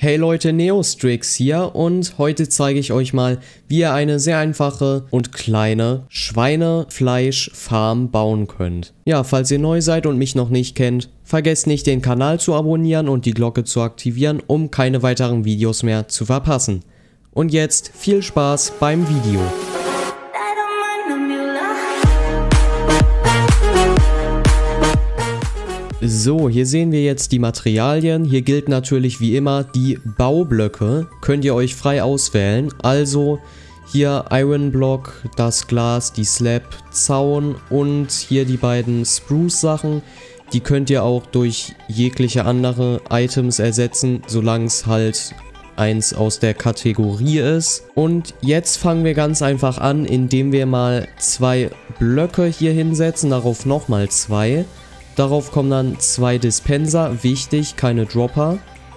Hey Leute, Neostrix hier und heute zeige ich euch mal, wie ihr eine sehr einfache und kleine Schweinefleischfarm bauen könnt. Ja, falls ihr neu seid und mich noch nicht kennt, vergesst nicht den Kanal zu abonnieren und die Glocke zu aktivieren, um keine weiteren Videos mehr zu verpassen. Und jetzt viel Spaß beim Video. So, hier sehen wir jetzt die Materialien. Hier gilt natürlich wie immer, die Baublöcke könnt ihr euch frei auswählen. Also hier Iron Block, das Glas, die Slab, Zaun und hier die beiden Spruce Sachen. Die könnt ihr auch durch jegliche andere Items ersetzen, solange es halt eins aus der Kategorie ist. Und jetzt fangen wir ganz einfach an, indem wir mal 2 Blöcke hier hinsetzen, darauf nochmal 2. Darauf kommen dann 2 Dispenser, wichtig, keine Dropper.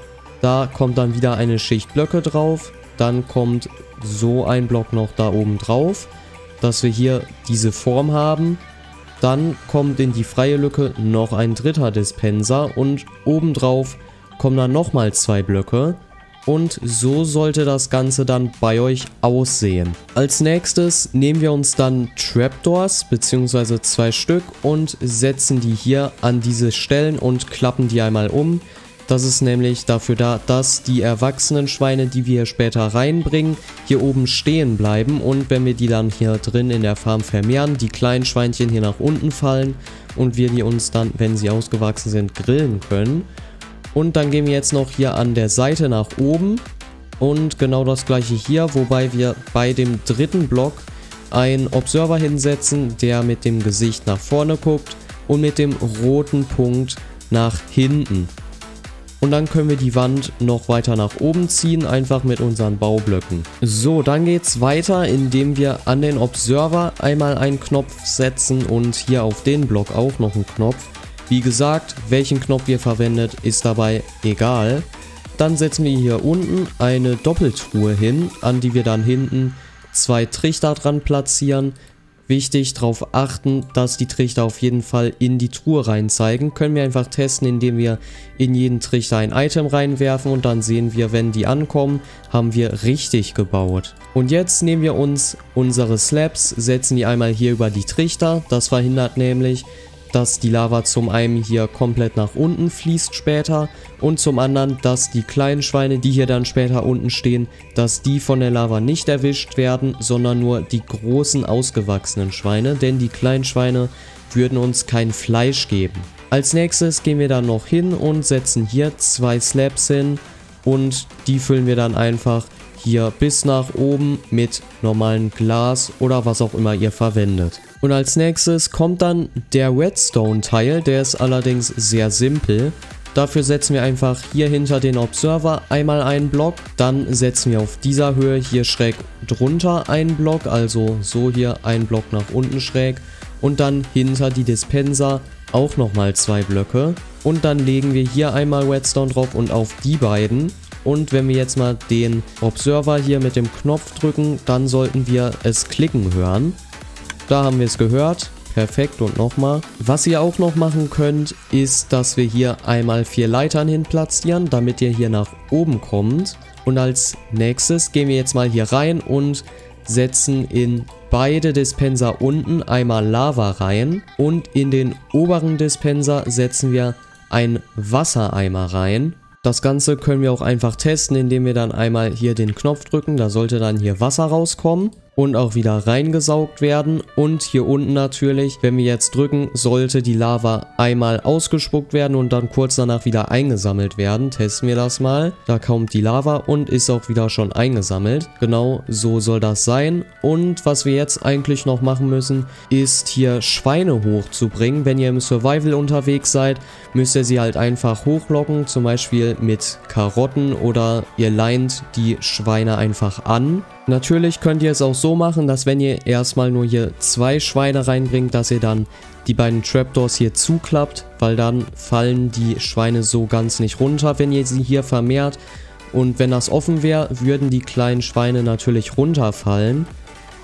Da kommt dann wieder eine Schicht Blöcke drauf. Dann kommt so ein Block noch da oben drauf, dass wir hier diese Form haben. Dann kommt in die freie Lücke noch ein 3. Dispenser und obendrauf kommen dann nochmal 2 Blöcke. Und so sollte das Ganze dann bei euch aussehen. Als nächstes nehmen wir uns dann Trapdoors bzw. 2 Stück und setzen die hier an diese Stellen und klappen die einmal um. Das ist nämlich dafür da, dass die erwachsenen Schweine, die wir später reinbringen, hier oben stehen bleiben. Und wenn wir die dann hier drin in der Farm vermehren, die kleinen Schweinchen hier nach unten fallen und wir die uns dann, wenn sie ausgewachsen sind, grillen können. Und dann gehen wir jetzt noch hier an der Seite nach oben und genau das gleiche hier, wobei wir bei dem 3. Block einen Observer hinsetzen, der mit dem Gesicht nach vorne guckt und mit dem roten Punkt nach hinten. Und dann können wir die Wand noch weiter nach oben ziehen, einfach mit unseren Baublöcken. So, dann geht es weiter, indem wir an den Observer einmal einen Knopf setzen und hier auf den Block auch noch einen Knopf. Wie gesagt, welchen Knopf ihr verwendet, ist dabei egal. Dann setzen wir hier unten eine Doppeltruhe hin, an die wir dann hinten 2 Trichter dran platzieren. Wichtig, darauf achten, dass die Trichter auf jeden Fall in die Truhe rein zeigen. Können wir einfach testen, indem wir in jeden Trichter ein Item reinwerfen und dann sehen wir, wenn die ankommen, haben wir richtig gebaut. Und jetzt nehmen wir uns unsere Slabs, setzen die einmal hier über die Trichter. Das verhindert nämlich, dass die Lava zum einen hier komplett nach unten fließt später und zum anderen, dass die kleinen Schweine, die hier dann später unten stehen, dass die von der Lava nicht erwischt werden, sondern nur die großen ausgewachsenen Schweine, denn die kleinen Schweine würden uns kein Fleisch geben. Als nächstes gehen wir dann noch hin und setzen hier 2 Slabs hin und die füllen wir dann einfach hier bis nach oben mit normalem Glas oder was auch immer ihr verwendet. Und als nächstes kommt dann der Redstone-Teil, der ist allerdings sehr simpel. Dafür setzen wir einfach hier hinter den Observer einmal einen Block, dann setzen wir auf dieser Höhe hier schräg drunter einen Block, also so hier einen Block nach unten schräg und dann hinter die Dispenser auch nochmal 2 Blöcke und dann legen wir hier einmal Redstone drauf und auf die beiden. Und wenn wir jetzt mal den Observer hier mit dem Knopf drücken, dann sollten wir es klicken hören. Da haben wir es gehört. Perfekt und nochmal. Was ihr auch noch machen könnt, ist, dass wir hier einmal 4 Leitern hin platzieren, damit ihr hier nach oben kommt. Und als nächstes gehen wir jetzt mal hier rein und setzen in beide Dispenser unten einmal Lava rein. Und in den oberen Dispenser setzen wir einen Wassereimer rein. Das Ganze können wir auch einfach testen, indem wir dann einmal hier den Knopf drücken. Da sollte dann hier Wasser rauskommen und auch wieder reingesaugt werden. Und hier unten natürlich, wenn wir jetzt drücken, sollte die Lava einmal ausgespuckt werden und dann kurz danach wieder eingesammelt werden. Testen wir das mal. Da kommt die Lava und ist auch wieder schon eingesammelt. Genau so soll das sein. Und was wir jetzt eigentlich noch machen müssen, ist hier Schweine hochzubringen. Wenn ihr im Survival unterwegs seid, müsst ihr sie halt einfach hochlocken, zum Beispiel mit Karotten oder ihr leint die Schweine einfach an. Natürlich könnt ihr es auch so machen, dass wenn ihr erstmal nur hier 2 Schweine reinbringt, dass ihr dann die beiden Trapdoors hier zuklappt, weil dann fallen die Schweine so ganz nicht runter, wenn ihr sie hier vermehrt. Und wenn das offen wäre, würden die kleinen Schweine natürlich runterfallen.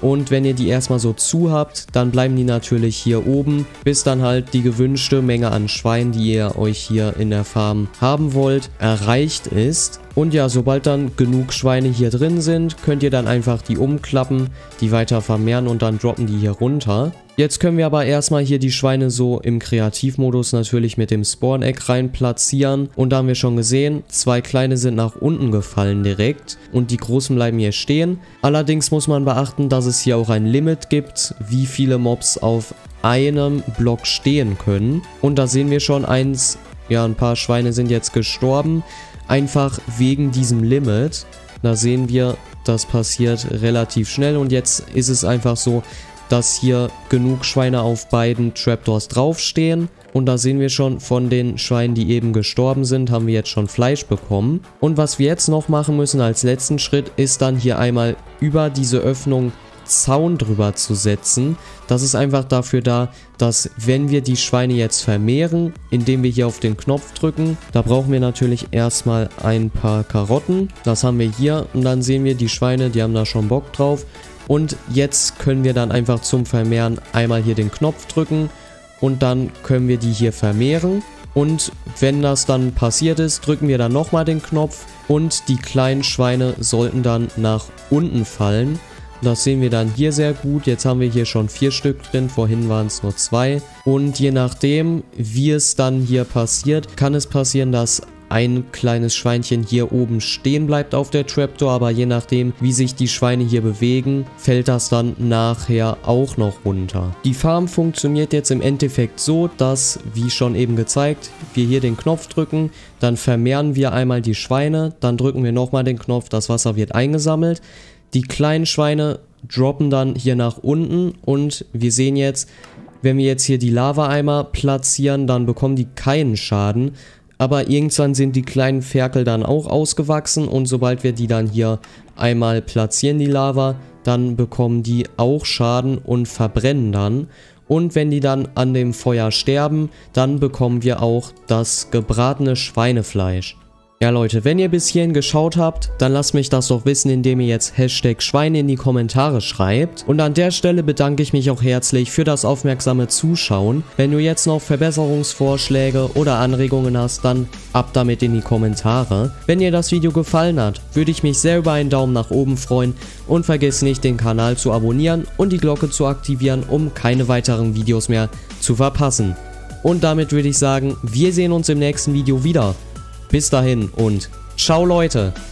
Und wenn ihr die erstmal so zu habt, dann bleiben die natürlich hier oben, bis dann halt die gewünschte Menge an Schweinen, die ihr euch hier in der Farm haben wollt, erreicht ist. Und ja, sobald dann genug Schweine hier drin sind, könnt ihr dann einfach die umklappen, die weiter vermehren und dann droppen die hier runter. Jetzt können wir aber erstmal hier die Schweine so im Kreativmodus natürlich mit dem Spawn-Egg rein platzieren. Und da haben wir schon gesehen, 2 kleine sind nach unten gefallen direkt und die großen bleiben hier stehen. Allerdings muss man beachten, dass es hier auch ein Limit gibt, wie viele Mobs auf einem Block stehen können. Und da sehen wir schon ein paar Schweine sind jetzt gestorben. Einfach wegen diesem Limit. Da sehen wir, das passiert relativ schnell und jetzt ist es einfach so, dass hier genug Schweine auf beiden Trapdoors draufstehen. Und da sehen wir schon, von den Schweinen, die eben gestorben sind, haben wir jetzt schon Fleisch bekommen. Und was wir jetzt noch machen müssen als letzten Schritt, ist dann hier einmal über diese Öffnung Zaun drüber zu setzen. Das ist einfach dafür da, dass wenn wir die Schweine jetzt vermehren, indem wir hier auf den Knopf drücken, da brauchen wir natürlich erstmal ein paar Karotten. Das haben wir hier und dann sehen wir die Schweine, die haben da schon Bock drauf. Und jetzt können wir dann einfach zum Vermehren einmal hier den Knopf drücken und dann können wir die hier vermehren. Und wenn das dann passiert ist, drücken wir dann nochmal den Knopf und die kleinen Schweine sollten dann nach unten fallen. Das sehen wir dann hier sehr gut. Jetzt haben wir hier schon 4 Stück drin, vorhin waren es nur 2. Und je nachdem, wie es dann hier passiert, kann es passieren, dass ein kleines Schweinchen hier oben stehen bleibt auf der Trapdoor, aber je nachdem, wie sich die Schweine hier bewegen, fällt das dann nachher auch noch runter. Die Farm funktioniert jetzt im Endeffekt so, dass, wie schon eben gezeigt, wir hier den Knopf drücken, dann vermehren wir einmal die Schweine, dann drücken wir nochmal den Knopf, das Wasser wird eingesammelt. Die kleinen Schweine droppen dann hier nach unten und wir sehen jetzt, wenn wir jetzt hier die Lava-Eimer platzieren, dann bekommen die keinen Schaden. Aber irgendwann sind die kleinen Ferkel dann auch ausgewachsen und sobald wir die dann hier einmal platzieren, die Lava, dann bekommen die auch Schaden und verbrennen dann. Und wenn die dann an dem Feuer sterben, dann bekommen wir auch das gebratene Schweinefleisch. Ja Leute, wenn ihr bis hierhin geschaut habt, dann lasst mich das doch wissen, indem ihr jetzt #Schweine in die Kommentare schreibt. Und an der Stelle bedanke ich mich auch herzlich für das aufmerksame Zuschauen. Wenn du jetzt noch Verbesserungsvorschläge oder Anregungen hast, dann ab damit in die Kommentare. Wenn dir das Video gefallen hat, würde ich mich sehr über einen Daumen nach oben freuen und vergiss nicht, den Kanal zu abonnieren und die Glocke zu aktivieren, um keine weiteren Videos mehr zu verpassen. Und damit würde ich sagen, wir sehen uns im nächsten Video wieder. Bis dahin und ciao Leute!